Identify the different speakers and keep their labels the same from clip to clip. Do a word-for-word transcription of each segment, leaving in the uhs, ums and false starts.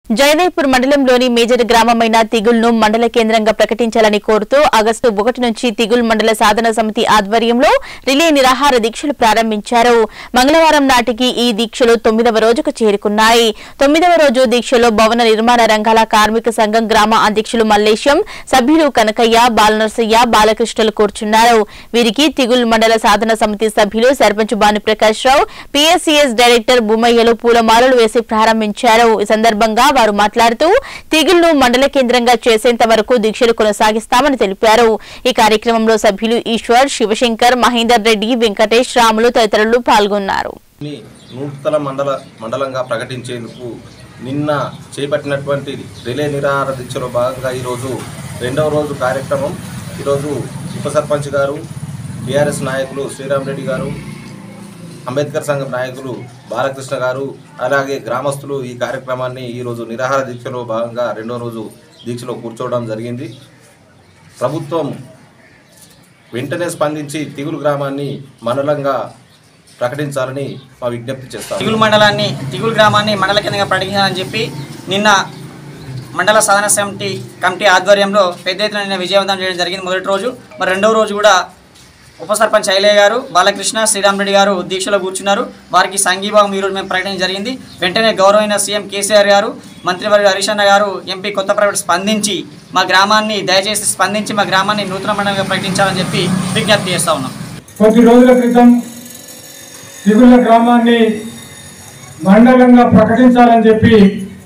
Speaker 1: జయదేవ్పూర్ మండలంలోని మేజర్ గ్రామమైన తిగుల్ను మండల కేంద్రంగా ప్రకటించాలని కోరుతూ ఆగస్టు ఒకటి నుంచి తిగుల్ మండల సాధన సమితి ఆధ్వర్యంలో రిలే నిరాహార దీక్షలు ప్రారంభించారు. మంగళవారం నాటికి ఈ దీక్షలు తొమ్మిదవ రోజుకు చేరుకున్నాయి. తొమ్మిదవ రోజు దీక్షలో భవన నిర్మాణ రంగాల కార్మిక సంఘం గ్రామ అధ్యక్షులు మల్లేశం, సభ్యులు కనకయ్య, బాలనర్సయ్య, బాలకృష్ణలు కూర్చున్నారు. వీరికి తిగుల్ మండల సాధన సమితి సభ్యులు సర్పంచ్ భానుప్రకాష్ రావు, పీఎస్సీఎస్ డైరెక్టర్ భూమయ్యలు పూలమాలలు వేసి ప్రారంభించారు. ఈ సందర్భంగా వారు మాట్లాడుతూ తిగుల్ను మండల కేంద్రంగా చేసేంత వరకు దీక్షలు కొనసాగిస్తామని తెలిపారు. ఈ కార్యక్రమంలో సభ్యులు ఈశ్వర్, శివశంకర్, మహేందర్ రెడ్డి, వెంకటేష్, రాములు తదితరులు పాల్గొన్నారు.
Speaker 2: నూతన మండల మండలంగా ప్రకటించేందుకు నిన్న చేపట్టినటువంటి రిలే నిరాహార దీక్షలో భాగంగా ఈరోజు రెండవ రోజు కార్యక్రమం. ఈరోజు ఉప సర్పంచ్ గారు, బీఆర్ఎస్ నాయకులు శ్రీరామ్ రెడ్డి గారు, అంబేద్కర్ సంఘం నాయకులు బాలకృష్ణ గారు, అలాగే గ్రామస్తులు ఈ కార్యక్రమాన్ని ఈరోజు నిరాహార దీక్షలో భాగంగా రెండో రోజు దీక్షలో కూర్చోవడం జరిగింది. ప్రభుత్వం వెంటనే స్పందించి తిగులు గ్రామాన్ని మండలంగా ప్రకటించాలని మా విజ్ఞప్తి చేస్తాం.
Speaker 3: తిగులు మండలాన్ని తిగులు గ్రామాన్ని మండల కేంద్రంగా ప్రకటించాలని చెప్పి నిన్న మండల సాధన సమితి కమిటీ ఆధ్వర్యంలో పెద్ద ఎత్తున నిన్న విజయవంతం చేయడం జరిగింది మొదటి రోజు. మరి రెండవ రోజు కూడా ఉప సర్పంచ్ ఐలయ్య గారు, బాలకృష్ణ, శ్రీరామ్ రెడ్డి గారు దీక్షలో కూర్చున్నారు. వారికి సంఘీభావం ఈరోజు మేము ప్రకటించడం జరిగింది. వెంటనే గౌరవైన సీఎం కేసీఆర్ గారు, మంత్రివర్గ హరీష్ అన్న గారు, ఎంపీ కొత్త ప్రైవేట్ స్పందించి మా గ్రామాన్ని దయచేసి స్పందించి మా గ్రామాన్ని నూతన మండలంగా ప్రకటించాలని చెప్పి విజ్ఞప్తి చేస్తా ఉన్నాం.
Speaker 4: కొద్ది రోజుల క్రితం తిగుల గ్రామాన్ని మండలంగా ప్రకటించాలని చెప్పి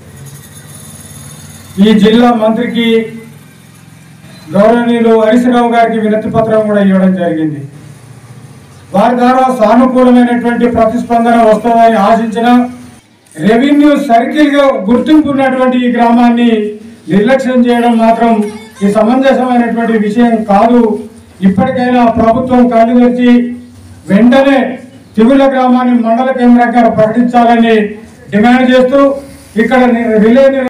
Speaker 4: ఈ జిల్లా మంత్రికి గౌరవనీయులు హరీష్ రావు గారికి వినతి పత్రం కూడా ఇవ్వడం జరిగింది. వారి ద్వారా సానుకూలమైనటువంటి ప్రతిస్పందన వస్తుందని ఆశించిన రెవెన్యూ సర్కిల్గా గుర్తింపు ఉన్నటువంటి ఈ గ్రామాన్ని నిర్లక్ష్యం చేయడం మాత్రం ఈ సమంజసమైనటువంటి విషయం కాదు. ఇప్పటికైనా ప్రభుత్వం కళ్ళు తెరిచి వెంటనే తిగుల గ్రామాన్ని మండల కేంద్రంగా ప్రకటించాలని డిమాండ్ చేస్తూ ఇక్కడ రిలే